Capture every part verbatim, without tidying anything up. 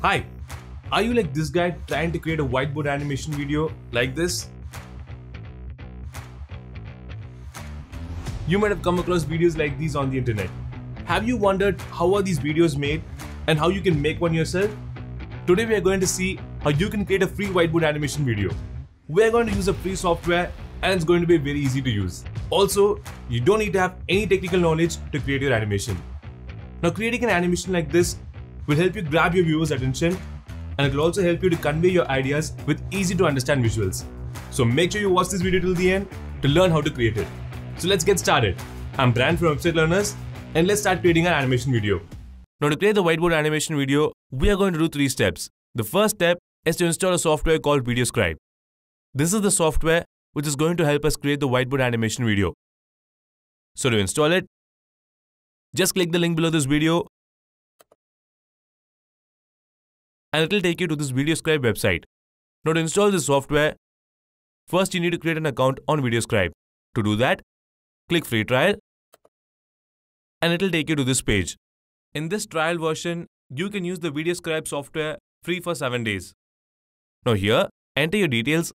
Hi, are you like this guy trying to create a whiteboard animation video like this? You might have come across videos like these on the internet. Have you wondered how are these videos made and how you can make one yourself? Today we are going to see how you can create a free whiteboard animation video. We are going to use a free software and it's going to be very easy to use. Also, you don't need to have any technical knowledge to create your animation. Now, creating an animation like this will help you grab your viewers' attention, and it will also help you to convey your ideas with easy to understand visuals. So make sure you watch this video till the end to learn how to create it. So let's get started. I'm Brian from Website Learners, and let's start creating an animation video. Now, to create the whiteboard animation video, we are going to do three steps. The first step is to install a software called videoscribe. This is the software which is going to help us create the whiteboard animation video. So to install it, just click the link below this video and it will take you to this videoscribe website. Now, to install this software, first you need to create an account on videoscribe. To do that, click free trial and it will take you to this page. In this trial version, you can use the videoscribe software free for seven days. Now here, enter your details.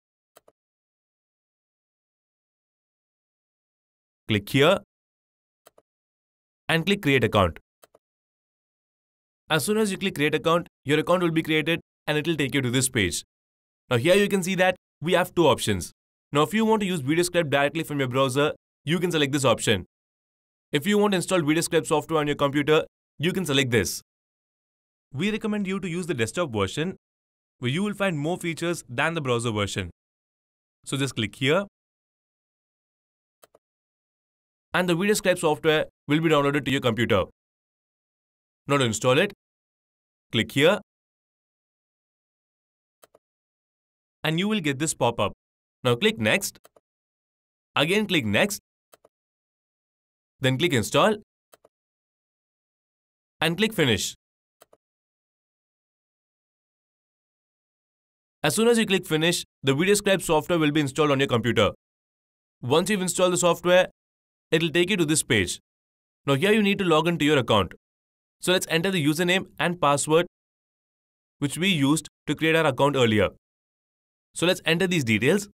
Click here and click create account. As soon as you click create account, your account will be created and it will take you to this page. Now here you can see that we have two options. Now if you want to use videoscribe directly from your browser, you can select this option. If you want to install videoscribe software on your computer, you can select this. We recommend you to use the desktop version where you will find more features than the browser version. So just click here and the videoscribe software will be downloaded to your computer. Now to install it, click here and you will get this pop-up. Now click next, again click next, then click install and click finish. As soon as you click finish, the videoscribe software will be installed on your computer. Once you've installed the software, it will take you to this page. Now here you need to log into your account. So let's enter the username and password which we used to create our account earlier. So let's enter these details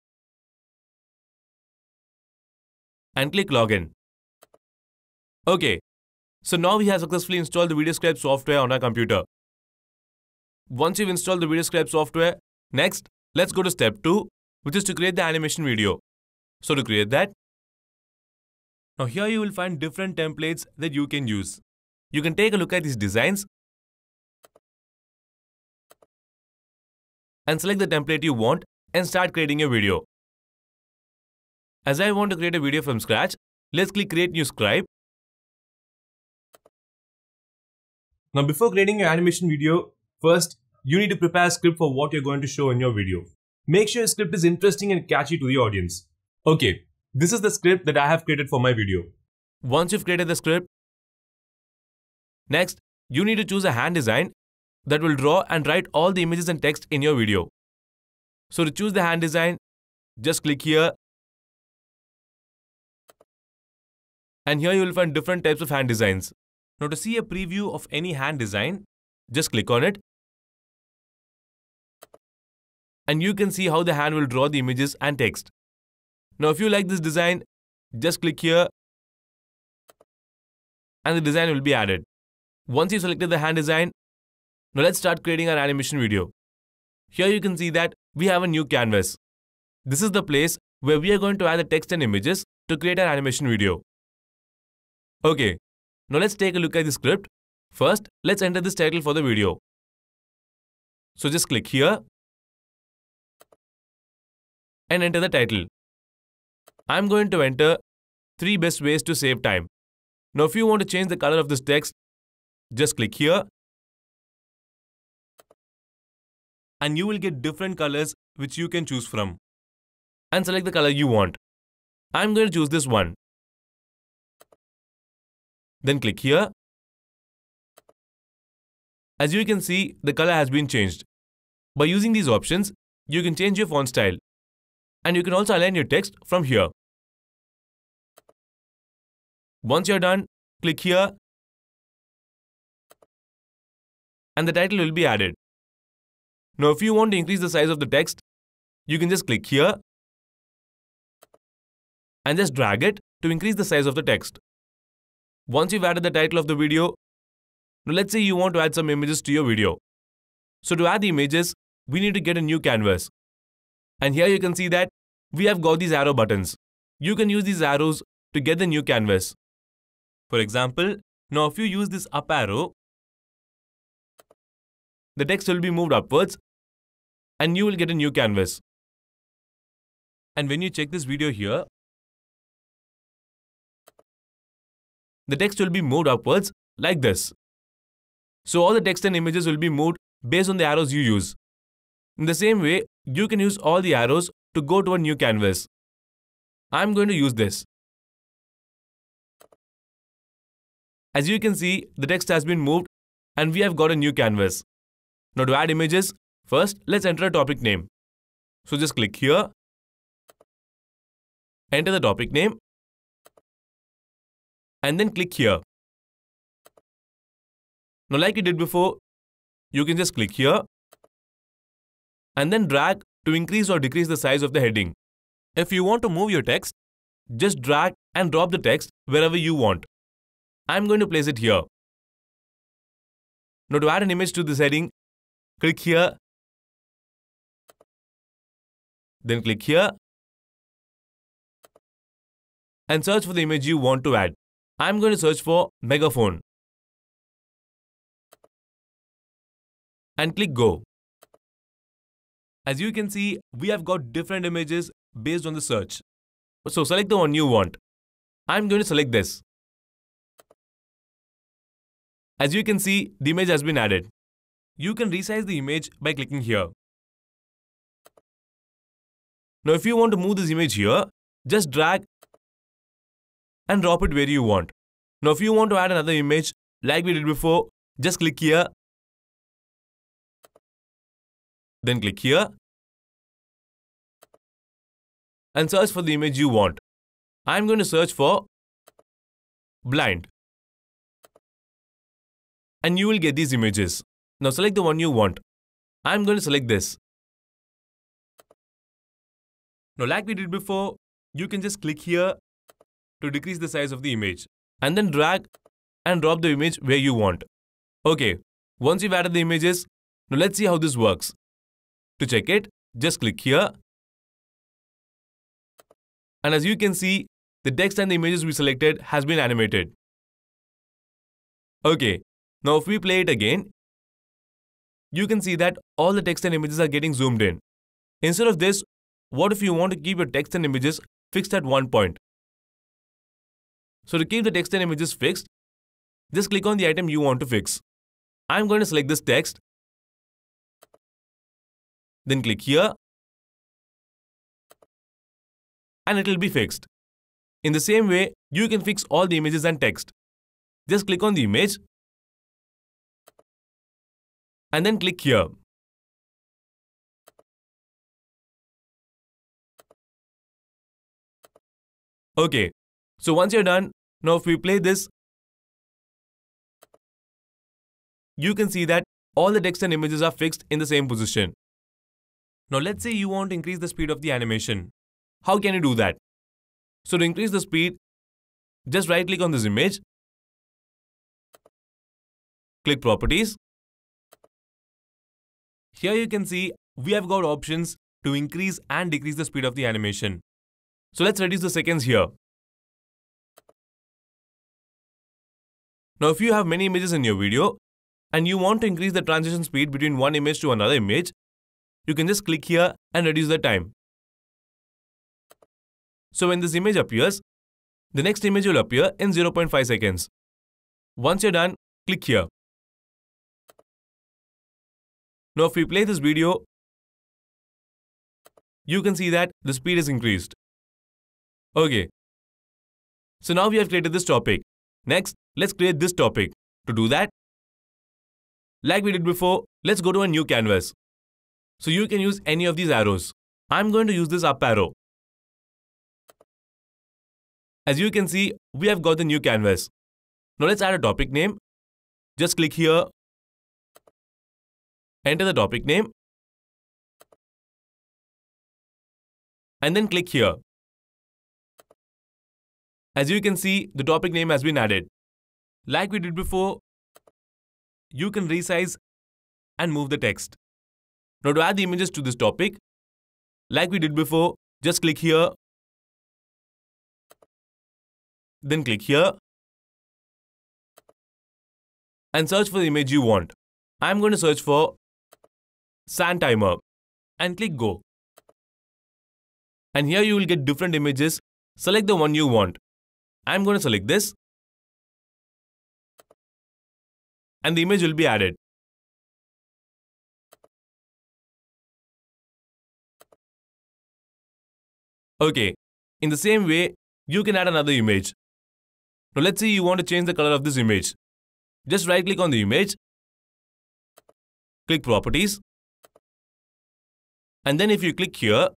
and click login. Okay, so now we have successfully installed the videoscribe software on our computer. Once you've installed the videoscribe software, next let's go to step two, which is to create the animation video. So to create that, now here you will find different templates that you can use. You can take a look at these designs and select the template you want and start creating your video. As I want to create a video from scratch, let's click create new scribe. Now before creating your animation video, first you need to prepare a script for what you're going to show in your video. Make sure your script is interesting and catchy to the audience. Okay, this is the script that I have created for my video. Once you've created the script, next you need to choose a hand design that will draw and write all the images and text in your video. So to choose the hand design, just click here. And here you will find different types of hand designs. Now to see a preview of any hand design, just click on it. And you can see how the hand will draw the images and text. Now if you like this design, just click here and the design will be added. Once you selected the hand design, now let's start creating our animation video. Here you can see that we have a new canvas. This is the place where we are going to add the text and images to create our animation video. Okay, now let's take a look at the script. First, let's enter this title for the video. So just click here and enter the title. I'm going to enter three best ways to save time. Now if you want to change the color of this text, just click here and you will get different colors which you can choose from and select the color you want. I'm going to choose this one. Then click here. As you can see, the color has been changed. By using these options, you can change your font style and you can also align your text from here. Once you're done, click here and the title will be added. Now if you want to increase the size of the text, you can just click here and just drag it to increase the size of the text. Once you've added the title of the video, now let's say you want to add some images to your video. So to add the images, we need to get a new canvas. And here you can see that we have got these arrow buttons. You can use these arrows to get the new canvas. For example, now if you use this up arrow, the text will be moved upwards and you will get a new canvas. And when you check this video here, the text will be moved upwards like this. So all the text and images will be moved based on the arrows you use. In the same way, you can use all the arrows to go to a new canvas. I'm going to use this. As you can see, the text has been moved and we have got a new canvas. Now to add images, first let's enter a topic name. So just click here, enter the topic name, and then click here. Now like we did before, you can just click here and then drag to increase or decrease the size of the heading. If you want to move your text, just drag and drop the text wherever you want. I'm going to place it here. Now to add an image to this heading, click here, then click here and search for the image you want to add. I'm going to search for megaphone and click go. As you can see, we have got different images based on the search. So select the one you want. I'm going to select this. As you can see, the image has been added. You can resize the image by clicking here. Now if you want to move this image here, just drag and drop it where you want. Now if you want to add another image like we did before, just click here, then click here and search for the image you want. I'm going to search for blind and you will get these images. Now select the one you want. I'm going to select this. Now like we did before, you can just click here to decrease the size of the image and then drag and drop the image where you want. Okay, once you've added the images, now let's see how this works. To check it, just click here. And as you can see, the text and the images we selected has been animated. Okay, now if we play it again, you can see that all the text and images are getting zoomed in. Instead of this, what if you want to keep your text and images fixed at one point? So to keep the text and images fixed, just click on the item you want to fix. I'm going to select this text. Then click here. And it will be fixed. In the same way, you can fix all the images and text. Just click on the image. And then click here. Okay, so once you're done, now if we play this, you can see that all the text and images are fixed in the same position. Now let's say you want to increase the speed of the animation. How can you do that? So to increase the speed, just right click on this image, click Properties. Here you can see we have got options to increase and decrease the speed of the animation. So let's reduce the seconds here. Now if you have many images in your video and you want to increase the transition speed between one image to another image, you can just click here and reduce the time. So when this image appears, the next image will appear in zero point five seconds. Once you're done, click here. Now if we play this video, you can see that the speed is increased. Okay. So now we have created this topic. Next, let's create this topic. To do that, like we did before, let's go to a new canvas. So you can use any of these arrows. I'm going to use this up arrow. As you can see, we have got the new canvas. Now let's add a topic name. Just click here enter the topic name, and then click here. As you can see, the topic name has been added. Like we did before, you can resize and move the text. Now to add the images to this topic, like we did before, just click here, then click here, and search for the image you want. I'm going to search for sand timer and click go. And here you will get different images. Select the one you want. I'm going to select this, and the image will be added. Okay, in the same way, you can add another image. Now let's say you want to change the color of this image. Just right click on the image, click properties, and then if you click here,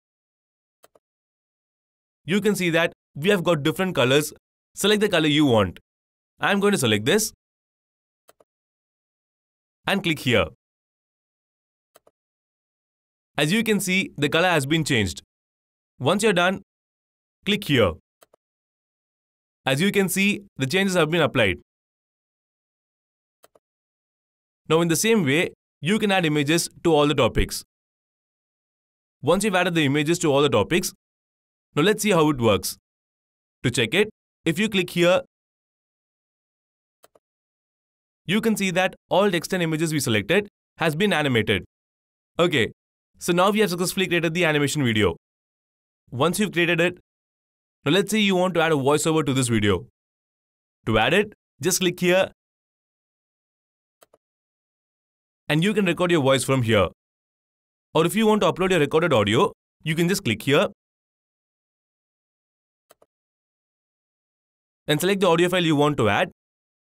you can see that we have got different colors. Select the color you want. I'm going to select this and click here. As you can see, the color has been changed. Once you're done, click here. As you can see, the changes have been applied. Now in the same way, you can add images to all the topics. Once you've added the images to all the topics, now let's see how it works. To check it, if you click here, you can see that all text and images we selected has been animated. Okay, so now we have successfully created the animation video. Once you've created it, now let's say you want to add a voiceover to this video. To add it, just click here, and you can record your voice from here. Or if you want to upload your recorded audio, you can just click here and select the audio file you want to add.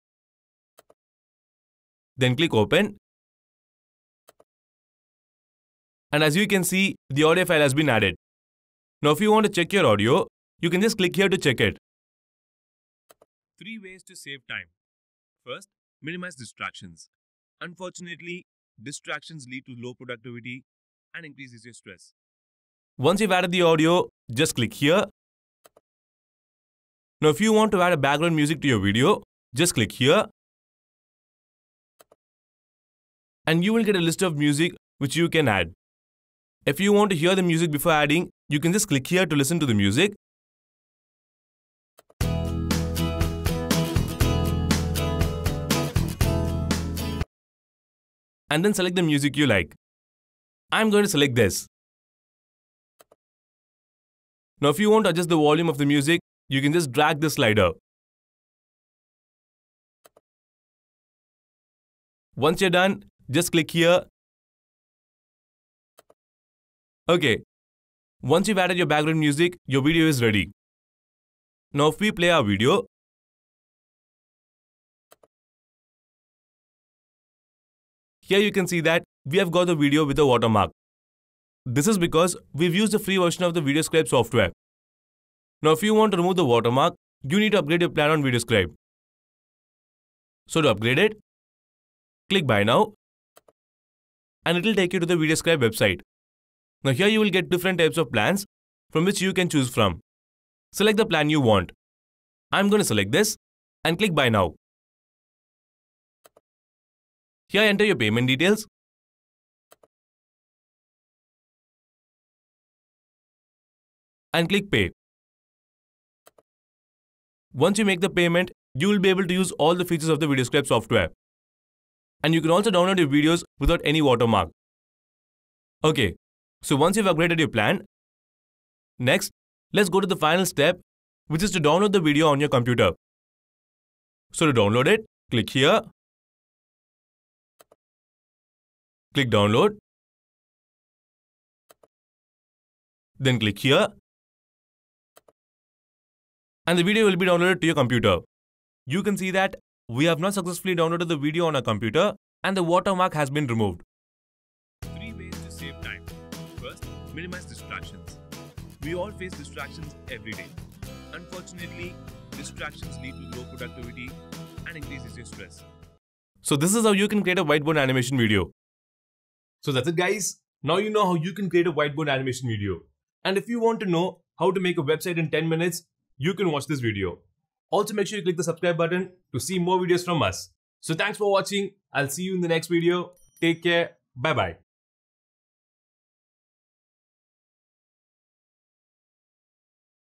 Then click open. And as you can see, the audio file has been added. Now if you want to check your audio, you can just click here to check it. Three ways to save time. First, minimize distractions. Unfortunately, distractions lead to low productivity and increases your stress. Once you've added the audio, just click here. Now if you want to add a background music to your video, just click here. And you will get a list of music which you can add. If you want to hear the music before adding, you can just click here to listen to the music. And then select the music you like. I'm going to select this. Now if you want to adjust the volume of the music, you can just drag the slider. Once you're done, just click here. Okay. Once you've added your background music, your video is ready. Now if we play our video, here you can see that we have got the video with a watermark. This is because we've used the free version of the VideoScribe software. Now if you want to remove the watermark, you need to upgrade your plan on VideoScribe. So to upgrade it, click Buy Now, and it will take you to the VideoScribe website. Now here you will get different types of plans from which you can choose from. Select the plan you want. I'm going to select this and click Buy Now. Here enter your payment details. And click Pay. Once you make the payment, you will be able to use all the features of the VideoScribe software. And you can also download your videos without any watermark. Okay, so once you've upgraded your plan, next, let's go to the final step, which is to download the video on your computer. So to download it, click here, click Download, then click here, and the video will be downloaded to your computer. You can see that we have now successfully downloaded the video on our computer and the watermark has been removed. Three ways to save time. First, minimize distractions. We all face distractions every day. Unfortunately, distractions lead to low productivity and increases your stress. So this is how you can create a whiteboard animation video. So that's it guys. Now you know how you can create a whiteboard animation video. And if you want to know how to make a website in ten minutes, you can watch this video. Also make sure you click the subscribe button to see more videos from us. So thanks for watching. I'll see you in the next video. Take care. Bye bye.